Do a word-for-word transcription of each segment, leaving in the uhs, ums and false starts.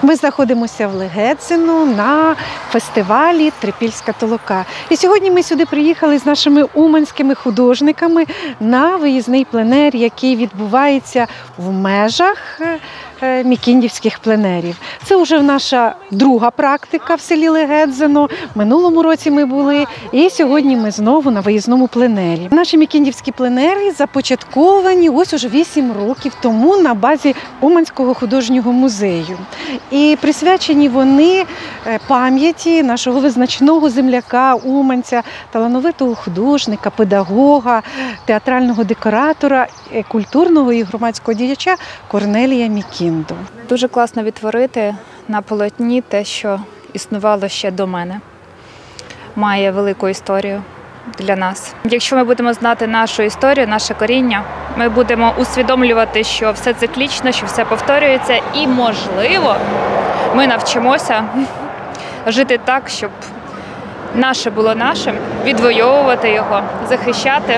Ми знаходимося в Легедзино на фестивалі «Трипільська толока». І сьогодні ми сюди приїхали з нашими уманськими художниками на виїзний пленер, який відбувається в межах мікіндівських пленерів. Це вже наша друга практика в селі Легедзино. Минулому році ми були, і сьогодні ми знову на виїзному пленері. Наші мікіндівські пленери започатковані ось уже вісім років тому на базі Уманського художнього музею. І присвячені вони пам'яті нашого визначного земляка, уманця, талановитого художника, педагога, театрального декоратора, культурного і громадського діяча Корнелія Мікінду. Дуже класно відтворити на полотні те, що існувало ще до мене. Має велику історію для нас. Якщо ми будемо знати нашу історію, наше коріння, ми будемо усвідомлювати, що все циклічно, що все повторюється і, можливо, ми навчимося жити так, щоб наше було нашим, відвоювати його, захищати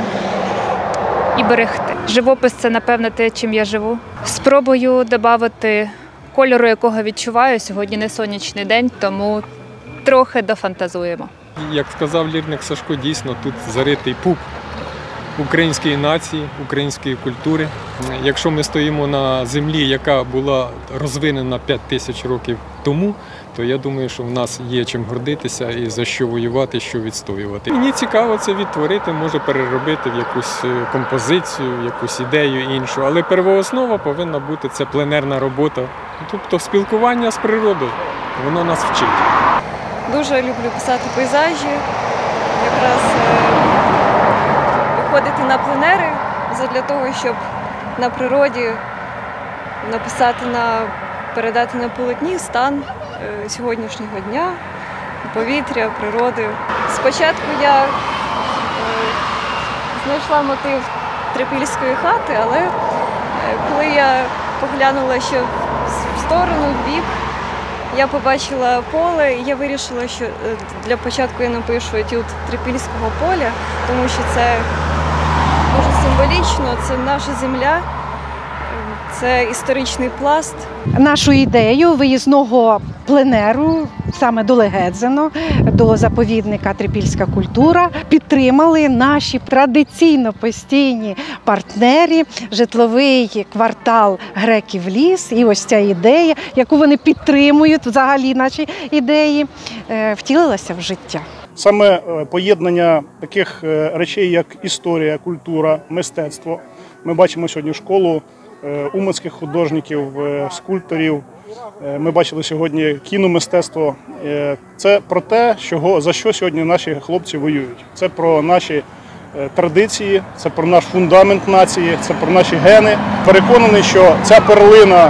і берегти. Живопис – це, напевно, те, чим я живу. Спробую додати кольору, якого відчуваю. Сьогодні не сонячний день, тому трохи дофантазуємо. Як сказав лірник Сашко, дійсно тут заритий пуп української нації, української культури. Якщо ми стоїмо на землі, яка була розвинена п'ять тисяч років тому, то я думаю, що в нас є чим гордитися і за що воювати, що відстоювати. Мені цікаво це відтворити, може переробити в якусь композицію, якусь ідею іншу, але первооснова повинна бути це пленерна робота, тобто спілкування з природою, воно нас вчить. Дуже люблю писати пейзажі, якраз виходити на пленери для того, щоб на природі написати, на, передати на полотні стан сьогоднішнього дня, повітря, природи. Спочатку я е, знайшла мотив трипільської хати, але е, коли я поглянула ще в сторону, в бік, я побачила поле, і я вирішила, що для початку я напишу етюд трипільського поля, тому що це дуже символічно, це наша земля. Це історичний пласт. Нашу ідею виїзного пленеру саме до Легедзино, до заповідника «Трипільська культура» підтримали наші традиційно постійні партнери, житловий квартал «Греків Ліс». І ось ця ідея, яку вони підтримують, взагалі наші ідеї, втілилася в життя. Саме поєднання таких речей, як історія, культура, мистецтво. Ми бачимо сьогодні школу уманських художників, скульпторів. Ми бачили сьогодні кіномистецтво. Це про те, за що сьогодні наші хлопці воюють. Це про наші традиції, це про наш фундамент нації, це про наші гени. Переконаний, що ця перлина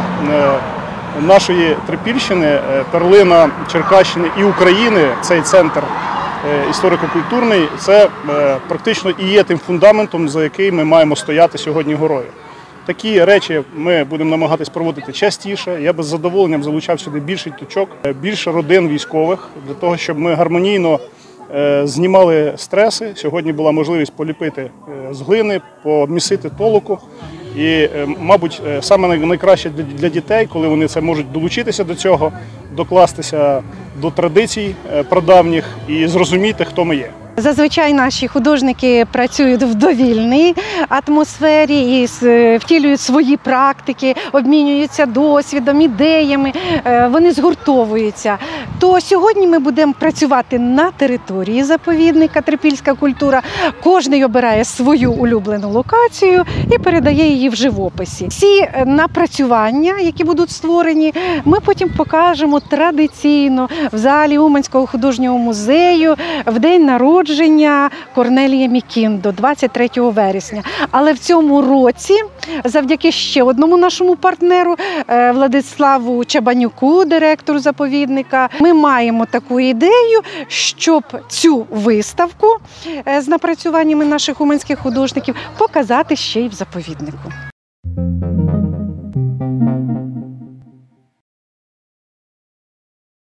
нашої Трипільщини, перлина Черкащини і України, цей центр історико-культурний, це практично і є тим фундаментом, за який ми маємо стояти сьогодні горою. Такі речі ми будемо намагатись проводити частіше. Я би з задоволенням залучав сюди більше точок, більше родин військових, для того, щоб ми гармонійно знімали стреси. Сьогодні була можливість поліпити з глини, пообмісити толоку. І, мабуть, саме найкраще для дітей, коли вони це можуть долучитися до цього, докластися до традицій прадавніх і зрозуміти, хто ми є. Зазвичай наші художники працюють в довільній атмосфері і втілюють свої практики, обмінюються досвідом, ідеями, вони згуртовуються. То сьогодні ми будемо працювати на території заповідника «Трипільська культура». Кожен обирає свою улюблену локацію і передає її в живописі. Всі напрацювання, які будуть створені, ми потім покажемо традиційно в залі Уманського художнього музею в день народження Корнелія Мікінду, двадцять третього вересня. Але в цьому році, завдяки ще одному нашому партнеру, Владиславу Чабанюку, директору заповідника, ми маємо таку ідею, щоб цю виставку з напрацюваннями наших уманських художників показати ще й в заповіднику.